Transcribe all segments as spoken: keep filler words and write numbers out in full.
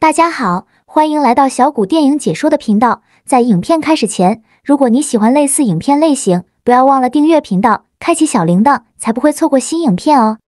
大家好，欢迎来到小谷电影解说的频道。在影片开始前，如果你喜欢类似影片类型，不要忘了订阅频道，开启小铃铛，才不会错过新影片哦。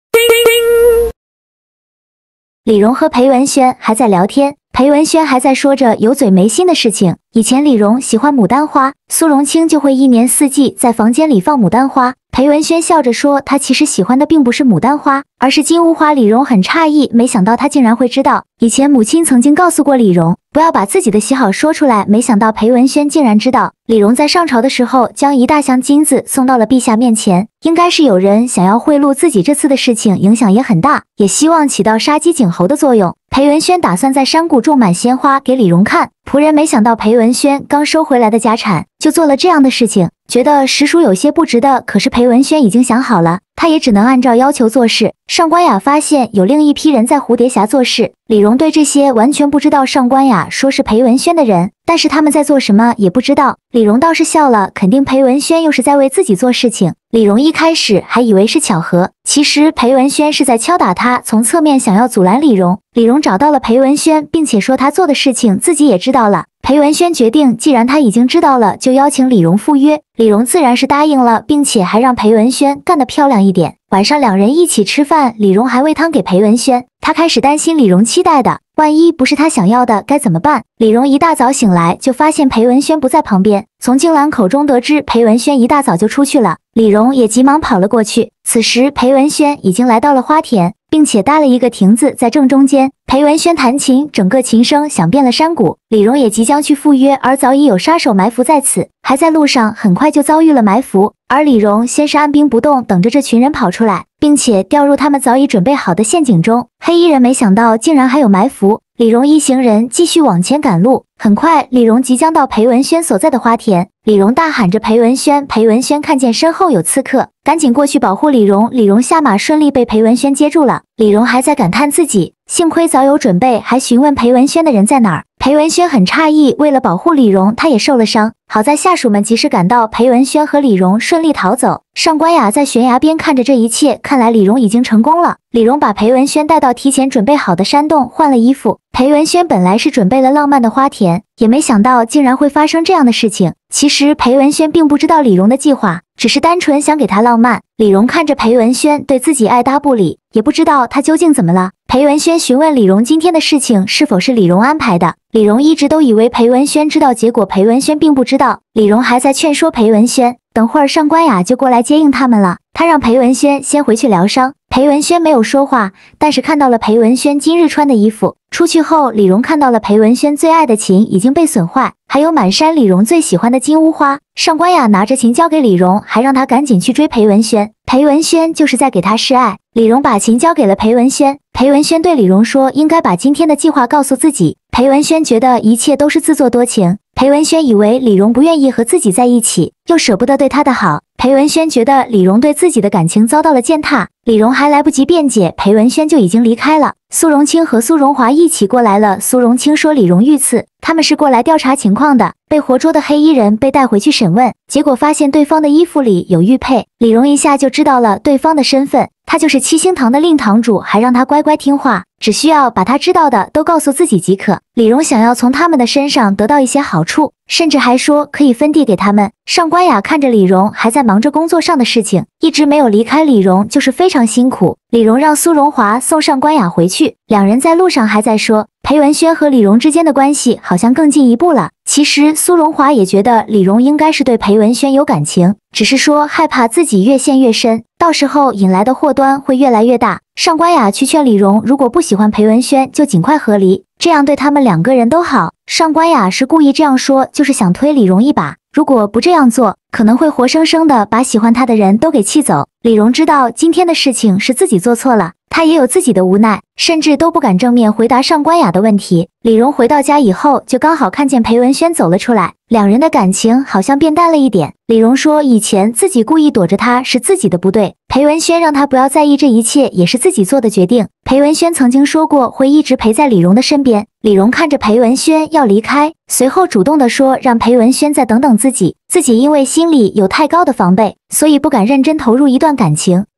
李荣和裴文轩还在聊天，裴文轩还在说着有嘴没心的事情。以前李荣喜欢牡丹花，苏荣清就会一年四季在房间里放牡丹花。裴文轩笑着说，他其实喜欢的并不是牡丹花，而是金乌花。李荣很诧异，没想到他竟然会知道。以前母亲曾经告诉过李荣，不要把自己的喜好说出来，没想到裴文轩竟然知道。李荣在上朝的时候，将一大箱金子送到了陛下面前，应该是有人想要贿赂自己，这次的事情影响也很大，也希望起到杀鸡儆猴的作用。裴文轩打算在山谷种满鲜花给李荣看，仆人没想到裴文轩刚收回来的家产就做了这样的事情，觉得实属有些不值得。可是裴文轩已经想好了，他也只能按照要求做事。上官雅发现有另一批人在蝴蝶峡做事，李荣对这些完全不知道。上官雅说是裴文轩的人，但是他们在做什么也不知道。李荣倒是笑了，肯定裴文轩又是在为自己做事情。李荣一开始还以为是巧合，其实裴文轩是在敲打他，从侧面想要阻拦李荣。李荣找到了裴文轩，并且说他做的事情自己也知道了。裴文轩决定，既然他已经知道了，就邀请李荣赴约。李荣自然是答应了，并且还让裴文轩干得漂亮一点。晚上两人一起吃饭，李荣还喂汤给裴文轩。他开始担心李荣期待的，万一不是他想要的该怎么办？李荣一大早醒来就发现裴文轩不在旁边，从静兰口中得知裴文轩一大早就出去了。李荣也急忙跑了过去。此时裴文轩已经来到了花田，并且搭了一个亭子在正中间。裴文轩弹琴，整个琴声响遍了山谷。李荣也即将去赴约，而早已有杀手埋伏在此，还在路上，很快就遭遇了埋伏。而李荣先是按兵不动，等着这群人跑出来，并且掉入他们早已准备好的陷阱中。黑衣人没想到竟然还有埋伏，李荣一行人继续往前赶路。很快，李荣即将到裴文轩所在的花田。李荣大喊着裴文轩，裴文轩看见身后有刺客，赶紧过去保护李荣。李荣下马顺利被裴文轩接住了。李荣还在感叹自己幸亏早有准备，还询问裴文轩的人在哪儿。裴文轩很诧异，为了保护李荣，他也受了伤。好在下属们及时赶到，裴文轩和李荣顺利逃走。上官雅在悬崖边看着这一切，看来李荣已经成功了。李荣把裴文轩带到提前准备好的山洞，换了衣服。裴文轩本来是准备了浪漫的花田，也没想到竟然会发生这样的事情。其实裴文轩并不知道李荣的计划，只是单纯想给他浪漫。李荣看着裴文轩对自己爱答不理，也不知道他究竟怎么了。裴文轩询问李荣今天的事情是否是李荣安排的，李荣一直都以为裴文轩知道，结果裴文轩并不知道。李荣还在劝说裴文轩，等会儿上官雅就过来接应他们了，他让裴文轩先回去疗伤。裴文轩没有说话，但是看到了裴文轩今日穿的衣服。出去后，李荣看到了裴文轩最爱的琴已经被损坏，还有满山李荣最喜欢的金乌花。上官雅拿着琴交给李荣，还让他赶紧去追裴文轩。裴文轩就是在给他示爱。李荣把琴交给了裴文轩，裴文轩对李荣说，应该把今天的计划告诉自己。裴文轩觉得一切都是自作多情。裴文轩以为李荣不愿意和自己在一起，又舍不得对他的好。裴文轩觉得李荣对自己的感情遭到了践踏，李荣还来不及辩解，裴文轩就已经离开了。苏荣清和苏荣华一起过来了。苏荣清说李荣遇刺，他们是过来调查情况的。被活捉的黑衣人被带回去审问，结果发现对方的衣服里有玉佩。李荣一下就知道了对方的身份，他就是七星堂的令堂主，还让他乖乖听话，只需要把他知道的都告诉自己即可。李荣想要从他们的身上得到一些好处，甚至还说可以分地给他们。上官雅看着李荣还在忙着工作上的事情，一直没有离开李荣，就是非常辛苦。李荣让苏荣华送上官雅回去，两人在路上还在说裴文轩和李荣之间的关系好像更进一步了。其实苏荣华也觉得李荣应该是对裴文轩有感情，只是说害怕自己越陷越深，到时候引来的祸端会越来越大。上官雅去劝李荣，如果不喜欢裴文轩就尽快和离，这样对他们两个人都好。上官雅是故意这样说，就是想推李荣一把，如果不这样做，可能会活生生的把喜欢他的人都给气走。李荣知道今天的事情是自己做错了，他也有自己的无奈，甚至都不敢正面回答上官雅的问题。李荣回到家以后，就刚好看见裴文轩走了出来，两人的感情好像变淡了一点。李荣说以前自己故意躲着他是自己的不对，裴文轩让他不要在意这一切也是自己做的决定。裴文轩曾经说过会一直陪在李荣的身边。李荣看着裴文轩要离开，随后主动的说让裴文轩再等等自己，自己因为心里有太高的防备，所以不敢认真投入一段感情。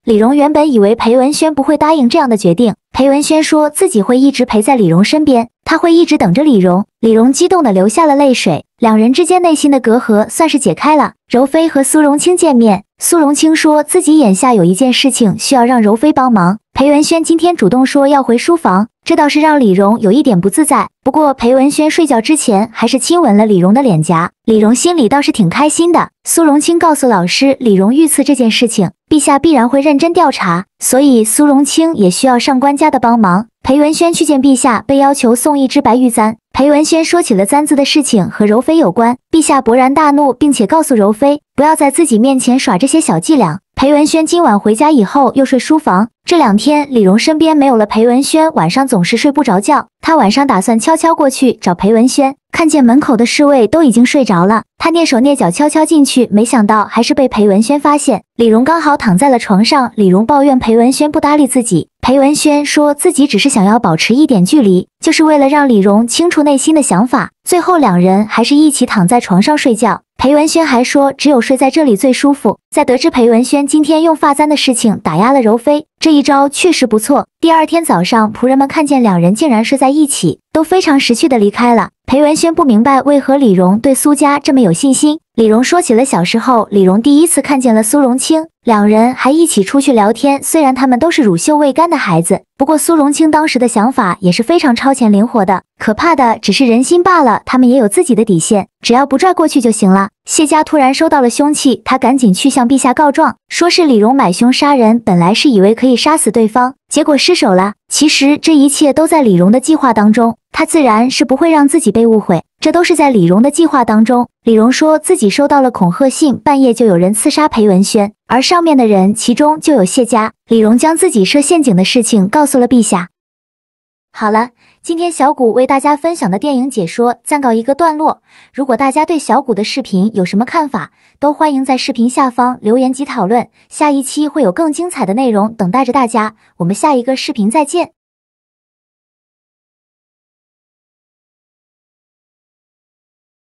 李荣原本以为裴文轩不会答应这样的决定，裴文轩说自己会一直陪在李荣身边，他会一直等着李荣。李荣激动地流下了泪水，两人之间内心的隔阂算是解开了。柔妃和苏荣清见面，苏荣清说自己眼下有一件事情需要让柔妃帮忙。裴文轩今天主动说要回书房，这倒是让李荣有一点不自在。不过裴文轩睡觉之前还是亲吻了李荣的脸颊，李荣心里倒是挺开心的。苏荣清告诉老师，李荣遇刺这件事情，陛下必然会认真调查，所以苏荣清也需要上官家的帮忙。裴文轩去见陛下，被要求送一只白玉簪。裴文轩说起了簪子的事情和柔妃有关，陛下勃然大怒，并且告诉柔妃不要在自己面前耍这些小伎俩。裴文轩今晚回家以后又睡书房，这两天李荣身边没有了裴文轩，晚上总是睡不着觉。他晚上打算悄悄过去找裴文轩，看见门口的侍卫都已经睡着了，他蹑手蹑脚悄悄进去，没想到还是被裴文轩发现。李荣刚好躺在了床上，李荣抱怨裴文轩不搭理自己，裴文轩说自己只是想要保持一点距离，就是为了让李荣清楚内心的想法。最后两人还是一起躺在床上睡觉。裴文轩还说只有睡在这里最舒服。在得知裴文轩今天用发簪的事情打压了柔妃，这一招确实不错。第二天早上，仆人们看见两人竟然睡在一起，都非常识趣的离开了。裴文轩不明白为何李荣对苏家这么有信心。李荣说起了小时候李荣第一次看见了苏荣清，两人还一起出去聊天。虽然他们都是乳臭未干的孩子，不过苏荣清当时的想法也是非常超前灵活的。可怕的只是人心罢了，他们也有自己的底线，只要不拽过去就行了。谢家突然收到了凶器，他赶紧去向陛下告状，说是李荣买凶杀人，本来是以为可以杀死对方，结果失手了。其实这一切都在李荣的计划当中，他自然是不会让自己被误会，这都是在李荣的计划当中。李荣说自己收到了恐吓信，半夜就有人刺杀裴文轩，而上面的人其中就有谢家。李荣将自己设陷阱的事情告诉了陛下。好了，今天小谷为大家分享的电影解说暂告一个段落。如果大家对小谷的视频有什么看法，都欢迎在视频下方留言及讨论。下一期会有更精彩的内容等待着大家，我们下一个视频再见。